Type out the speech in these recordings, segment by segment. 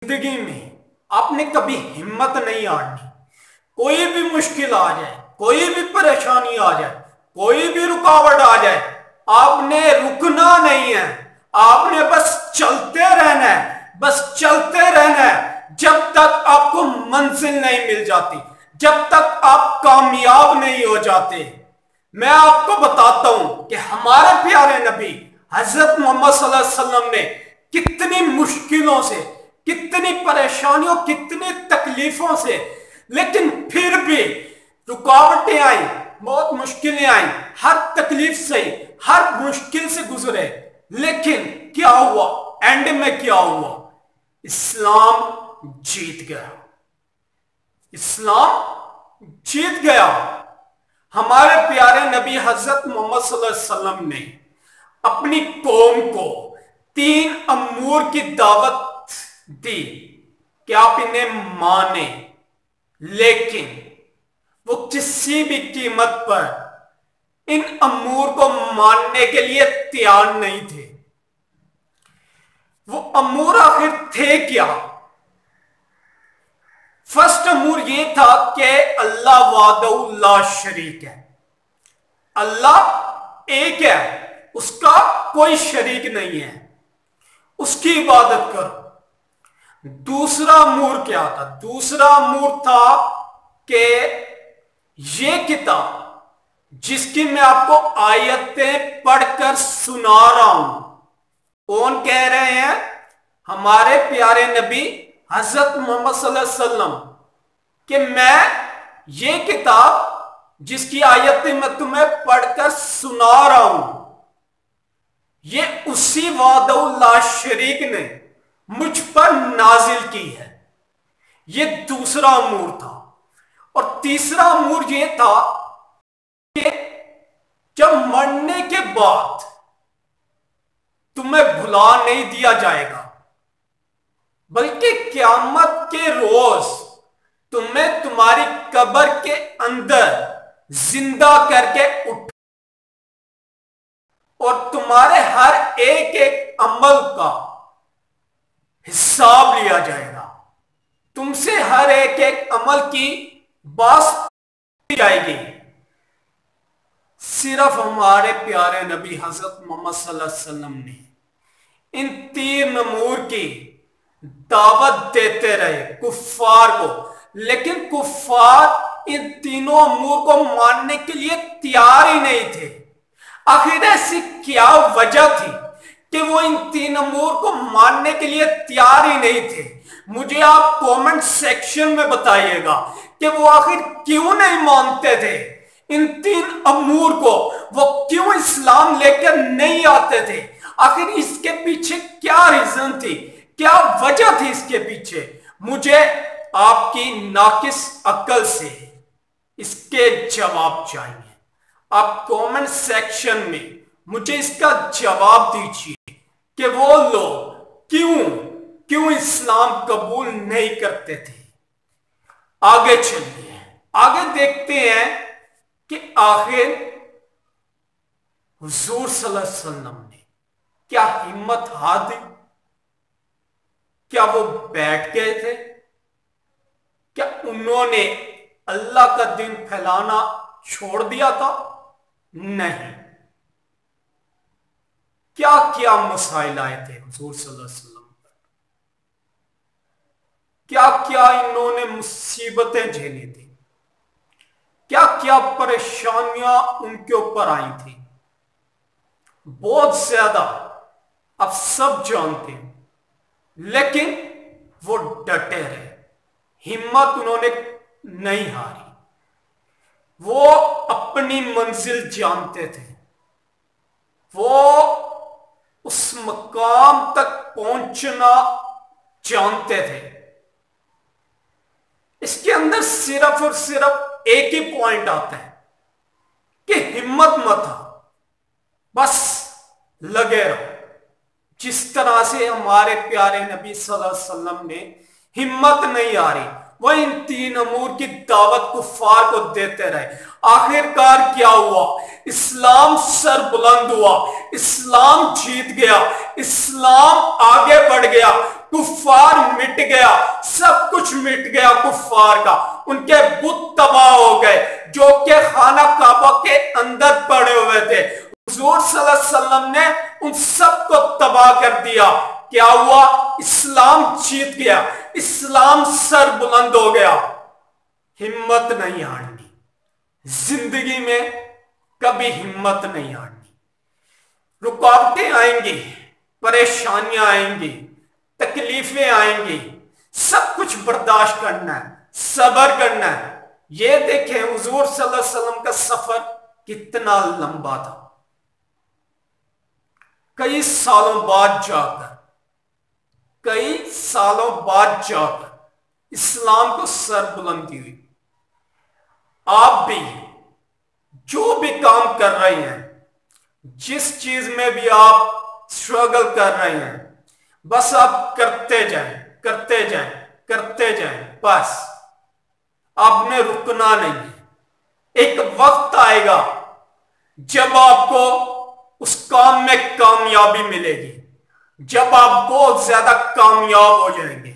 जिंदगी में आपने कभी हिम्मत नहीं हारनी। कोई भी मुश्किल आ जाए, कोई भी परेशानी आ जाए, कोई भी रुकावट आ जाए, आपने रुकना नहीं है। आपने बस चलते रहना है, बस चलते रहना है जब तक आपको मंजिल नहीं मिल जाती, जब तक आप कामयाब नहीं हो जाते। मैं आपको बताता हूं कि हमारे प्यारे नबी हजरत मोहम्मद सल्लल्लाहु अलैहि वसल्लम ने कितनी मुश्किलों से, कितनी परेशानियों, कितनी तकलीफों से, लेकिन फिर भी रुकावटें आई, बहुत मुश्किलें आई, हर तकलीफ से, हर मुश्किल से गुजरे, लेकिन क्या हुआ? एंड में क्या हुआ? इस्लाम जीत गया। इस्लाम जीत गया। हमारे प्यारे नबी हजरत मोहम्मद सल्लल्लाहु अलैहि वसल्लम ने अपनी कौम को 3 अमूर की दावत दी कि आप इन्हें माने, लेकिन वो किसी भी कीमत पर इन अमूर को मानने के लिए तैयार नहीं थे। वो अमूर आखिर थे क्या? फर्स्ट अमूर ये था कि अल्लाह वाहदहू ला शरीक है, अल्लाह एक है, उसका कोई शरीक नहीं है, उसकी इबादत करो। दूसरा अमूर क्या था? दूसरा अमूर था कि ये किताब जिसकी मैं आपको आयतें पढ़कर सुना रहा हूं, कौन कह रहे हैं? हमारे प्यारे नबी हजरत मोहम्मद सल्लल्लाहु अलैहि वसल्लम कि मैं ये किताब जिसकी आयतें मैं तुम्हें पढ़कर सुना रहा हूं, ये उसी वाहदहू ला शरीक ने मुझ पर नाजिल की है। ये दूसरा अमूर था। और तीसरा अमूर ये था कि जब मरने के बाद तुम्हें भुला नहीं दिया जाएगा, बल्कि क़यामत के रोज तुम्हें तुम्हारी कब्र के अंदर जिंदा करके उठ और तुम्हारे हर एक एक अमल का हिसाब लिया जाएगा। तुमसे हर एक एक अमल की बात की जाएगी। सिर्फ हमारे प्यारे नबी हजरत मोहम्मद सल्लल्लाहु अलैहि वसल्लम ने इन 3 अमूर की दावत देते रहे कुफ्फार को, लेकिन कुफ्फार इन तीनों अमूर को मानने के लिए तैयार ही नहीं थे। आखिर ऐसी क्या वजह थी कि वो इन 3 अमूर को मानने के लिए तैयार ही नहीं थे? मुझे आप कमेंट सेक्शन में बताइएगा कि वो आखिर क्यों नहीं मानते थे इन 3 अमूर को। वो क्यों इस्लाम लेकर नहीं आते थे? आखिर इसके पीछे क्या रीजन थी, क्या वजह थी इसके पीछे? मुझे आपकी नाकिस अक्ल से इसके जवाब चाहिए। आप कमेंट सेक्शन में मुझे इसका जवाब दीजिए कि वो लोग क्यों इस्लाम कबूल नहीं करते थे। आगे चलिए, आगे देखते हैं कि आखिर हुजूर सल्लल्लाहु अलैहि वसल्लम ने क्या हिम्मत हार दी? क्या वो बैठ गए थे? क्या उन्होंने अल्लाह का दिन फैलाना छोड़ दिया था? नहीं। क्या क्या मसाइल आए थे हुजूर सल्लल्लाहु अलैहि वसल्लम पर? क्या क्या इन्होंने मुसीबतें झेली थी? क्या क्या परेशानियां उनके ऊपर आई थी? बहुत ज्यादा, आप सब जानते हैं, लेकिन वो डटे रहे, हिम्मत उन्होंने नहीं हारी। वो अपनी मंजिल जानते थे, वो उस मकाम तक पहुंचना जानते थे। इसके अंदर सिर्फ और सिर्फ एक ही पॉइंट आता है कि हिम्मत मत हारो, बस लगे रहो। जिस तरह से हमारे प्यारे नबी सल्लल्लाहु अलैहि वसल्लम ने हिम्मत नहीं हारी, वो इन 3 अमूर की दावत कुफ्फार को देते रहे। आखिरकार क्या हुआ? इस्लाम सर बुलंद हुआ, इस्लाम जीत गया, इस्लाम आगे बढ़ गया, कुफ्फार मिट मिट गया, सब कुछ मिट गया कुफ्फार का। उनके बुत तबाह हो गए जो कि खाना काबा के अंदर पड़े हुए थे। हुजूर सल्लल्लाहु अलैहि वसल्लम ने उन सबको तबाह कर दिया। क्या हुआ? इस्लाम जीत गया, इस्लाम सर बुलंद हो गया। हिम्मत नहीं हारनी, जिंदगी में कभी हिम्मत नहीं हारनी। रुकावटें आएंगी, परेशानियां आएंगी, तकलीफें आएंगी, सब कुछ बर्दाश्त करना है, सब्र करना है। ये देखें हुजूर सल्लल्लाहु अलैहि वसल्लम का सफर कितना लंबा था। कई सालों बाद जाकर इस्लाम को सर बुलंदी हुई। आप भी जो भी काम कर रहे हैं, जिस चीज में भी आप स्ट्रगल कर रहे हैं, बस आप करते जाएं, करते जाएं, करते जाएं। बस आपने रुकना नहीं है। एक वक्त आएगा जब आपको उस काम में कामयाबी मिलेगी, जब आप बहुत ज्यादा कामयाब हो जाएंगे।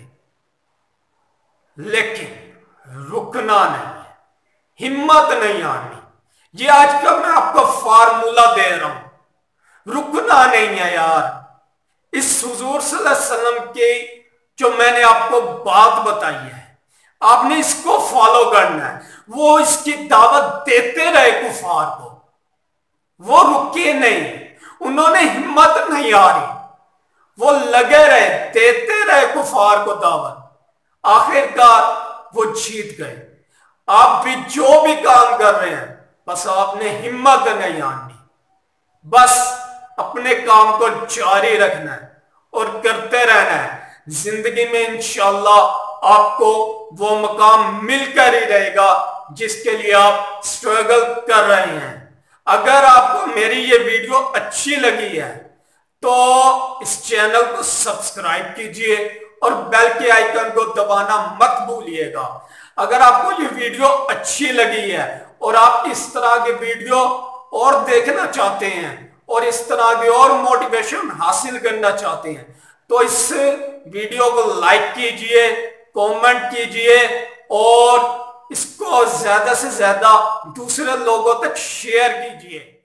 लेकिन रुकना नहीं है, हिम्मत नहीं आनी। ये आज का मैं आपको फार्मूला दे रहा हूं, रुकना नहीं है यार। इस हुजूर सल्लल्लाहु अलैहि वसल्लम की जो मैंने आपको बात बताई है, आपने इसको फॉलो करना है। वो इसकी दावत देते रहे कुफार को, वो रुके नहीं, उन्होंने हिम्मत नहीं हारी, वो लगे रहे, देते रहे कुफार को दावत। आखिरकार वो जीत गए। आप भी जो भी काम कर रहे हैं, बस आपने हिम्मत नहीं आनी, बस अपने काम को जारी रखना है और करते रहना है। जिंदगी में इंशाअल्लाह आपको वो मकाम मिलकर ही रहेगा जिसके लिए आप स्ट्रगल कर रहे हैं। अगर आपको मेरी ये वीडियो अच्छी लगी है तो इस चैनल को सब्सक्राइब कीजिए और बेल के आइकन को दबाना मत भूलिएगा। अगर आपको ये वीडियो अच्छी लगी है और आप इस तरह की वीडियो और देखना चाहते हैं और इस तरह की और मोटिवेशन हासिल करना चाहते हैं, तो इस वीडियो को लाइक कीजिए, कमेंट कीजिए और इसको ज्यादा से ज्यादा दूसरे लोगों तक शेयर कीजिए।